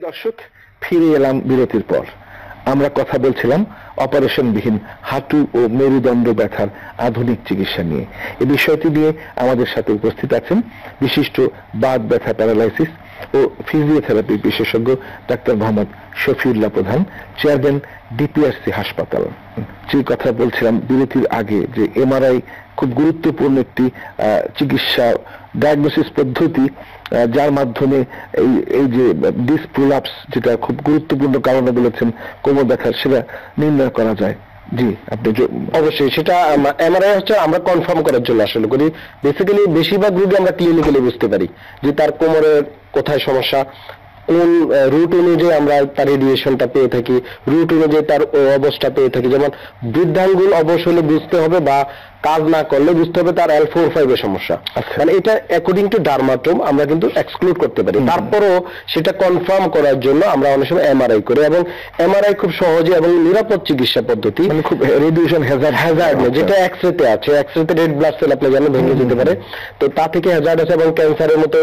দর্শক, ফিরে এলাম বিরতির পর। আমরা কথা বলছিলাম অপারেশনবিহীন হাঁটু ও মেরুদণ্ড ব্যথার আধুনিক চিকিৎসা নিয়ে। এই বিষয়টি নিয়ে আমাদের সাথে উপস্থিত আছেন বিশিষ্ট বাত ব্যথা, প্যারালাইসিস ও ফিজিওথেরাপি বিশেষজ্ঞ ডাক্তার মোহাম্মদ শফিউল্লাহ প্রধান, চেয়ারম্যান ডিপিআরসি হাসপাতাল। যে কথা বলছিলাম বিরতির আগে, যে এমআরআই খুব গুরুত্বপূর্ণ একটি চিকিৎসা ডায়াগনোসিস পদ্ধতি, যার মাধ্যমে এই যে ডিস্ক প্রোলাপস, যেটা খুব গুরুত্বপূর্ণ কারণে বলেছেন কোমর ব্যথার, সেটা নির্ণয় করা যায়। জি, আপনি অবশ্যই সেটা এমআরআই হচ্ছে আমরা কনফার্ম করার জন্য আসলে করি। বেসিক্যালি বেশিরভাগ রোগী আমরা ক্লিনিক্যালি বুঝতে পারি যে তার কোমরের কোথায় সমস্যা, কোন রুট অনুযায়ী আমরা তার রেডিয়েশনটা পেয়ে থাকি, রুট অনুযায়ী তার অবস্থা পেয়ে থাকি। যেমন বৃদ্ধাঙ্গুল অবশ হলে বুঝতে হবে, বা কাজ না করলে বুঝতে হবে তার L4-5 এর সমস্যা। মানে এটা অ্যাকর্ডিং টু ডার্মাটোম আমরা কিন্তু এক্সক্লুড করতে পারি। তারপরও সেটা কনফার্ম করার জন্য আমরা অনেক সময় এমআরআই করি, এবং এমআরআই খুব সহজে এবং নিরাপদ চিকিৎসা পদ্ধতি, মানে খুব রেডিয়েশন হ্যাজার্ড যেটা এক্সরেতে আছে। এক্সরেতে রেড ব্লাড সেল আপনি জানেন ভেঙে যেতে পারে, তো তা থেকে হ্যাজার্ড আছে, এবং ক্যান্সারের মতো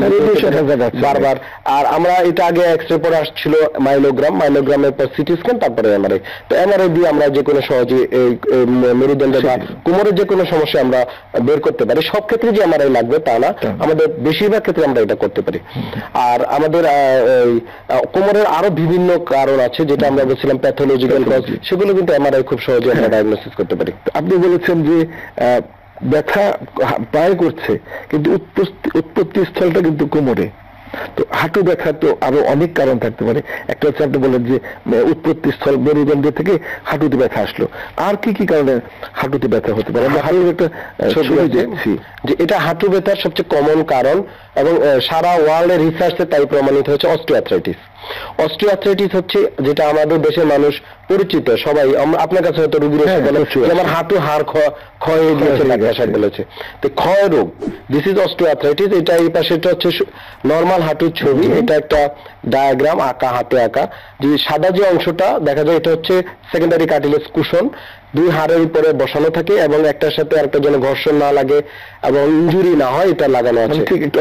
বারবার। আর আমরা এটা আগে এক্সরে পরে আসছিল মাইলোগ্রামের পর সিটি স্ক্যান, তারপরে এমআরআই। তো এমআরআই দিয়ে আমরা যে কোনো সহজে মেরুদণ্ড বা কোমরের যে কোনো সমস্যা আমরা বের করতে পারি। সব ক্ষেত্রে যে এমআরআই লাগবে তা না, আমাদের বেশিরভাগ ক্ষেত্রে আমরা এটা করতে পারি। আর আমাদের কোমরের আরো বিভিন্ন কারণ আছে, যেটা আমরা বলছিলাম প্যাথোলজিক্যাল কজ, সেগুলো কিন্তু এমআরআই খুব সহজে আমরা ডায়াগনোসিস করতে পারি। আপনি বলেছেন যে ব্যথা পায়ে করছে, কিন্তু উৎপত্তি স্থলটা কিন্তু কোমরে। তো হাঁটু ব্যথা তো আরো অনেক কারণ থাকতে পারে। একটা হচ্ছে আপনি বলেন যে উৎপত্তি স্থল মেরুদণ্ড থেকে হাঁটুতে ব্যথা আসলো, আর কি কি কারণে হাঁটুতে ব্যথা হতে পারে? আমরা হাঁটুর একটা ছবি দেখছি যে এটা হাঁটু ব্যথার সবচেয়ে কমন কারণ, এবং সারা ওয়ার্ল্ডের রিসার্চে তাই প্রমাণিত হচ্ছে অস্টিওআর্থ্রাইটিস। অস্টিওআর্থ্রাইটিস হচ্ছে যেটা আমাদের দেশের মানুষ পরিচিত, সবাই আপনার কাছে হয়তো রোগীর যেমন হাঁটু হাড় ক্ষয় হয়ে গিয়েছে বলেছে, তো ক্ষয় রোগ, দিস ইজ অস্টিওআর্থ্রাইটিস। এটা এই পাশেটা হচ্ছে নর্মাল হাঁটুর ছবি, এটা একটা ডায়াগ্রাম আঁকা, হাতে আঁকা। যে সাদা যে অংশটা দেখা যায়, এটা হচ্ছে সেকেন্ডারি কার্টিলেজ কুশন, দুই হাড়ের উপরে বসানো থাকে, এবং একটার সাথে আরেকটা যেন ঘর্ষণ না লাগে এবং ইনজুরি না হয়, এটা লাগানো আছে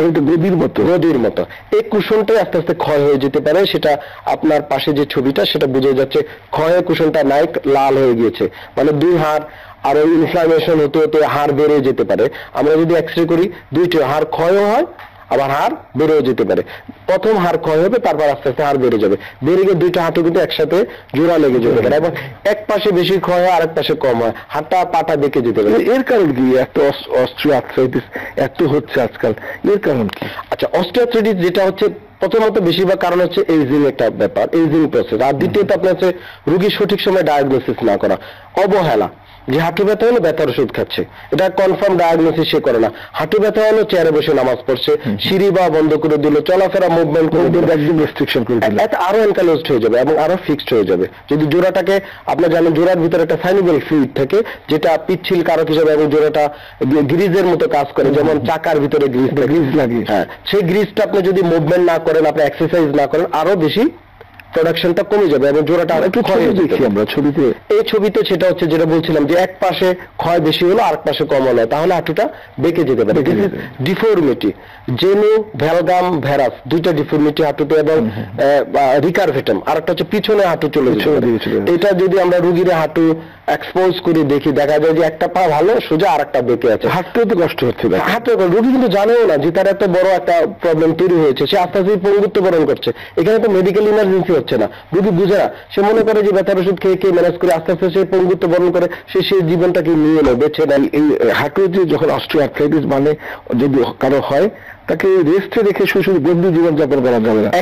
গদির মতো। এই কুশনটাই আস্তে আস্তে ক্ষয় হয়ে যেতে পারে। সেটা আপনার পাশে যে ছবিটা, সেটা বুঝে যাচ্ছে ক্ষয় কুশনটা নাই, লাল হয়ে গিয়েছে, মানে দুই হাড় আর ওই ইনফ্লামেশন হতে হতে হাড় বেড়ে যেতে পারে। আমরা যদি এক্সরে করি, দুইটি হাড় ক্ষয়ও হয়, আবার হাড় বেড়েও যেতে পারে। প্রথম হাড় ক্ষয় হবে, তারপর আস্তে আস্তে হাড় বেড়ে যাবে, বেড়ে গিয়ে দুইটা হাঁটু কিন্তু একসাথে জোড়া লেগে যেতে পারে, এবং এক পাশে বেশি ক্ষয় হয়, আরেক পাশে কম হয়, হাতটা পাটা দেখে যেতে পারে। এর কারণ কি এত অস্টিওআর্থ্রাইটিস এত হচ্ছে আজকাল? এর কারণ কি? আচ্ছা, অস্টিওআর্থ্রাইটিস যেটা হচ্ছে, প্রথমত বেশিরভাগ কারণ হচ্ছে এইজিং একটা ব্যাপার, এইজিং প্রসেস। আর দ্বিতীয়ত আপনার হচ্ছে রোগীর সঠিক সময় ডায়াগনোসিস না করা, অবহেলা। যে হাঁটু ব্যথা হলো ব্যথার ওষুধ খাচ্ছে, এটা কনফার্ম ডায়াগনোসিস সে করে না। হাঁটু ব্যথা হলো চেয়ারে বসে নামাজ পড়ছে, সিঁড়ি বা বন্ধ করে দিল, চলাফেরা মুভমেন্ট করে দিল, একদম রেস্ট্রিকশন করে দিল, এটা আরো এনকালোজড হয়ে যাবে এবং আরো ফিক্সড হয়ে যাবে। যদি জোড়াটাকে, আপনার জানেন জোড়ার ভিতরে একটা সাইনোভিয়াল ফ্লুইড থাকে, যেটা পিচ্ছিল কারক হিসেবে, এবং জোড়াটা গ্রিজের মতো কাজ করে, যেমন চাকার ভিতরে গ্রিজ লাগে। হ্যাঁ, সেই গ্রিজটা আপনি যদি মুভমেন্ট না করেন, আপনি এক্সারসাইজ না করেন, আরো বেশি প্রোডাকশনটা কমে যাবে, এবং জোড়াটা আরেকটু ক্ষয় দেখি আমরা ছবিতে। এই ছবিতে সেটা হচ্ছে যেটা বলছিলাম, যে এক পাশে ক্ষয় বেশি হলো, আরেক পাশে কম হলো, তাহলে হাঁটুটা বেঁকে যেতে পারে। ডিফর্মিটি, জেনু ভ্যালগাম ভ্যারাস, দুইটা ডিফর্মিটি হাঁটুতে, এবং রিকারভেটাম, আর একটা হচ্ছে পিছনে হাঁটু চলে যাবে। এটা যদি আমরা রুগীর হাঁটু এক্সপোজ করে দেখি, দেখা যায় যে একটা পা ভালো সোজা, আর একটা বেঁকে আছে, হাঁটতেও তো কষ্ট হচ্ছে। হাঁটতে রোগী কিন্তু জানেও না যে তার একটা বড় একটা প্রবলেম তৈরি হয়েছে, সে আস্তে আস্তে পঙ্গুত্ব বরণ করছে। এখানে তো মেডিকেল ইমার্জেন্সি হচ্ছে না, রোগী বুঝে না, সে মনে করে যে ব্যথার ওষুধ খেয়ে ম্যানেজ করে আস্তে আস্তে সে পঙ্গুত্ব বরণ করে, সে জীবনটাকে নিয়ে নেয়, বেছে নেয়। এই হাঁটু যে যখন অস্টিওআর্থ্রাইটিস মানে যদি কারো হয়, তাকে রেস্টে রেখে শুধু বন্দি জীবনযাপন করা যাবে না,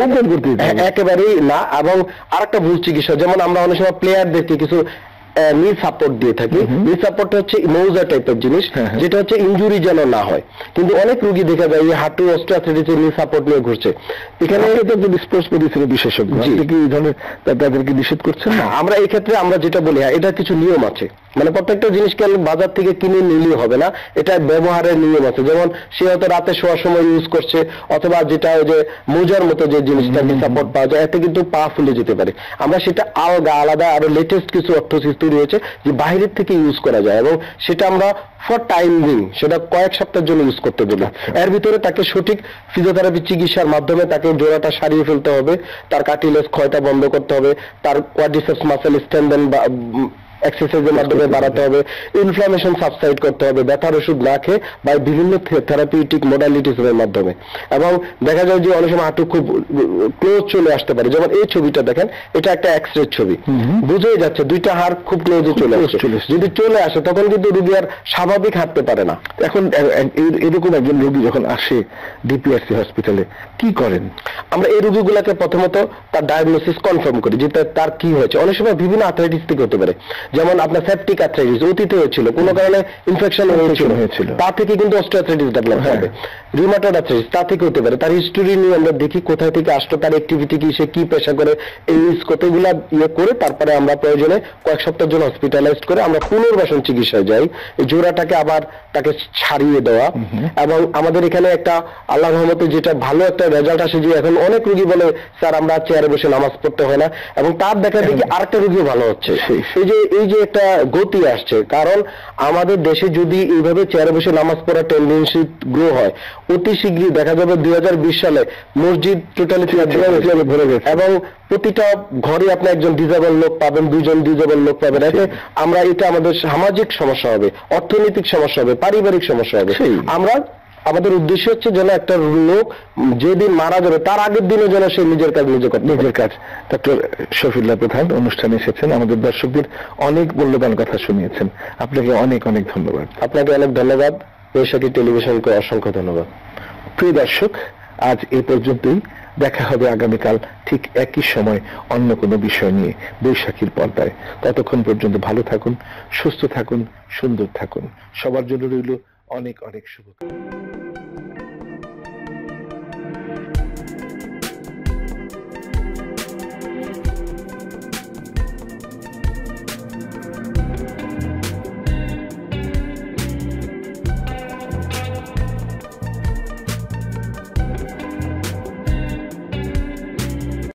একেবারেই না। এবং আরেকটা ভুল চিকিৎসা, যেমন আমরা অনেক সময় প্লেয়ারদেরকে কিছু নি সাপোর্ট দিয়ে থাকি। নি সাপোর্টটা হচ্ছে মৌজা টাইপের জিনিস, যেটা হচ্ছে ইনজুরি যেন না হয়। কিন্তু অনেক রোগী দেখা যায় যে হাঁটু অস্টিওআর্থ্রাইটিসের নি সাপোর্ট নিয়ে ঘুরছে। এখানে স্পোর্টস মেডিসিনের বিশেষজ্ঞ কি এই ধরনের তাদেরকে নিষেধ করছেন না? আমরা এই ক্ষেত্রে আমরা যেটা বলি, এটা কিছু নিয়ম আছে। মানে প্রত্যেকটা জিনিসকে আমি বাজার থেকে কিনে নিলেই হবে না, এটা ব্যবহারের নিয়ম আছে। যেমন সে হয়তো রাতে শোয়ার সময় ইউজ করছে, অথবা যেটা ওই যে মোজার মতো যে জিনিসটা সাপোর্ট পাওয়া যায়, এতে কিন্তু পা ফুলে যেতে পারে। আমরা সেটা আলাদা আরো লেটেস্ট কিছু অর্থোসিস তৈরি হয়েছে যে বাইরের থেকে ইউজ করা যায়, এবং সেটা আমরা ফর টাইম বিং সেটা কয়েক সপ্তাহের জন্য ইউজ করতে বলি। এর ভিতরে তাকে সঠিক ফিজিওথেরাপি চিকিৎসার মাধ্যমে তাকে জোড়াটা সারিয়ে ফেলতে হবে, তার কার্টিলেজ ক্ষয়টা বন্ধ করতে হবে, তার কোয়াড্রিসেপস মাসেল স্ট্রেনথেন বা এক্সারসাইজের মাধ্যমে বাড়াতে হবে, ইনফ্লামেশন সাবসাইড করতে হবে ব্যথার ওষুধ না খেয়ে বা বিভিন্ন থেরাপিউটিক মোডালিটিস এর মাধ্যমে। এবং দেখা যায় যে অনেক সময় হাঁটু খুব ক্লোজ চলে আসতে পারে, যেমন এই ছবিটা দেখেন, এটা একটা এক্সরে ছবি, বুঝেই যাচ্ছে দুইটা হাড় খুব ক্লোজে চলে আসছে। যদি চলে আসে তখন কিন্তু রোগী আর স্বাভাবিক হাঁটতে পারে না। এখন এরকম একজন রোগী যখন আসে ডিপিআরসি হসপিটালে কি করেন? আমরা এই রোগীগুলোকে প্রথমত তার ডায়াগনোসিস কনফার্ম করি যে তার কি হয়েছে। অনেক সময় বিভিন্ন আর্থ্রাইটিস থেকে হতে পারে, যেমন আপনার সেপটিক আর্থ্রাইটিস অতীতে হয়েছিল, কোনো কারণে ইনফেকশন হয়েছিল, তা থেকে কিন্তু অস্টিওআর্থ্রাইটিস ডেভেলপ হবে। রিউমাটয়েড আর্থ্রাইটিস তা থেকে হতে পারে। তার হিস্টোরি নিয়ে আমরা দেখি কোথায় থেকে আসলো, তার অ্যাক্টিভিটি কি, সে কি পেশা করে, এই কতগুলা ইয়ে করে তারপরে আমরা প্রয়োজনে কয়েক সপ্তাহের জন্য হসপিটালাইজড করে আমরা পুনর্বাসন চিকিৎসায় যাই, এই জোড়াটাকে আবার তাকে ছাড়িয়ে দেওয়া। এবং আমাদের এখানে একটা আল্লাহর রহমতে যেটা ভালো একটা রেজাল্ট আসে, যে এখন অনেক রোগী বলে স্যার আমরা চেয়ারে বসে নামাজ পড়তে হয় না, এবং তার দেখা দেখি আরেকটা রোগীও ভালো হচ্ছে। এই যে একটা গতি আসছে, কারণ আমাদের দেশে যদি এইভাবে চেয়ারে বসে নামাজ পড়ার টেন্ডেন্সি গ্রো হয়, অতি শীঘ্রই দেখা যাবে 2020 সালে মসজিদ টোটালি ভরে গেছে, এবং প্রতিটা ঘরে আপনি একজন ডিজেবল লোক পাবেন, দুইজন ডিজেবল লোক পাবেন। এতে আমরা এটা আমাদের সামাজিক সমস্যা হবে, অর্থনৈতিক সমস্যা হবে, পারিবারিক সমস্যা হবে। আমরা আমাদের উদ্দেশ্য হচ্ছে যেন একটা লোক যেদিন মারা যাবে তার আগের দিনে যেন সে নিজের কাজ নিজে করতে। নিজের কাজ। ডক্টর শফিউল্লাহ প্রধান অনুষ্ঠানে এসেছেন, আমাদের দর্শকদের অনেক মূল্যবান কথা শুনিয়েছেন, আপনাকে অনেক অনেক ধন্যবাদ। আপনাকে অনেক ধন্যবাদ, বৈশাখী টেলিভিশনকে অসংখ্য ধন্যবাদ। প্রিয় দর্শক, আজ এই পর্যন্তই। দেখা হবে আগামীকাল ঠিক একই সময় অন্য কোনো বিষয় নিয়ে বৈশাখীর পর্দায়। ততক্ষণ পর্যন্ত ভালো থাকুন, সুস্থ থাকুন, সুন্দর থাকুন। সবার জন্য রইল অনেক অনেক শুভকামনা।